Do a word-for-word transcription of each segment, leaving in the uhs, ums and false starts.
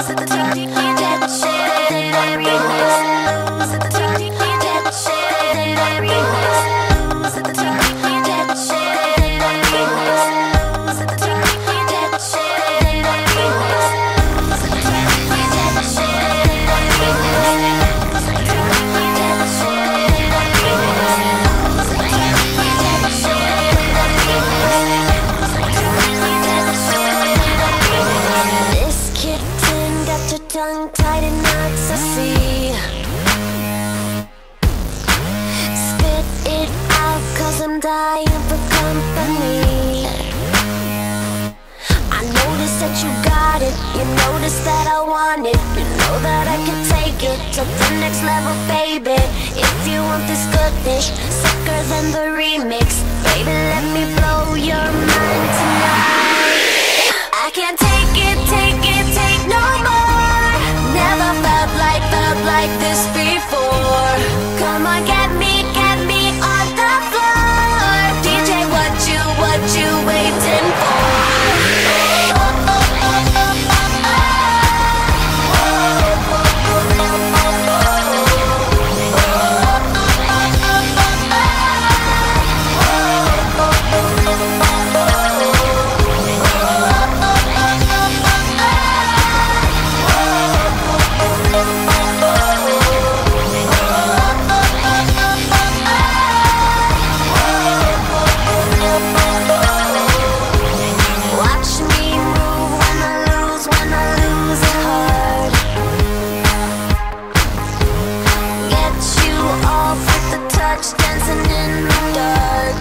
Tongue tied in knots, I see. Spit it out, cause I'm dying for company. I notice that you got it, you notice that I want it. You know that I can take it to the next level, baby. If you want this goodness, sicker than the remix, baby, let me blow your mind tonight. I can't take it, take it, take no more. Never felt like, felt like this before. Come on, get me, get me on the floor. D J, what you, what you waiting for? Dancing in the dark.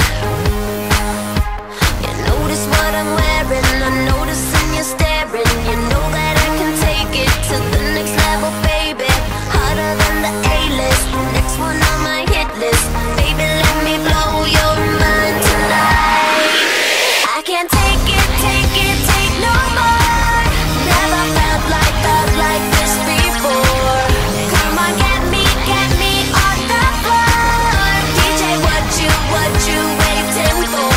You notice what I'm wearing, I'm noticing you're staring. You know that I can take it to the next level, baby. Harder than the A-list, next one on my hit list. Baby, let me blow your mind tonight. I can't take it, take it, take no more. Never felt like, felt like this before. Come on, get me, get me on the floor. What you, what you waiting for?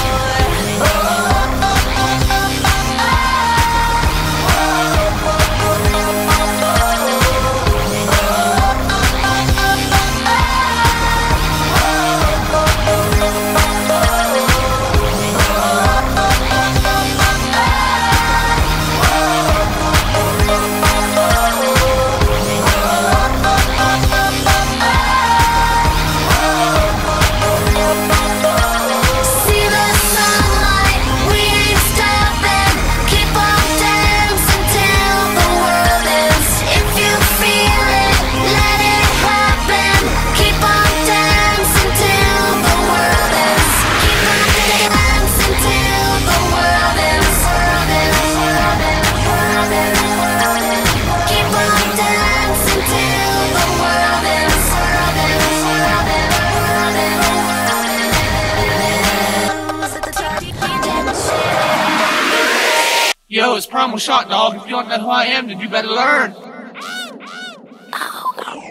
Yo, it's Primal shot, dog. If you don't know who I am, then you better learn. Oh.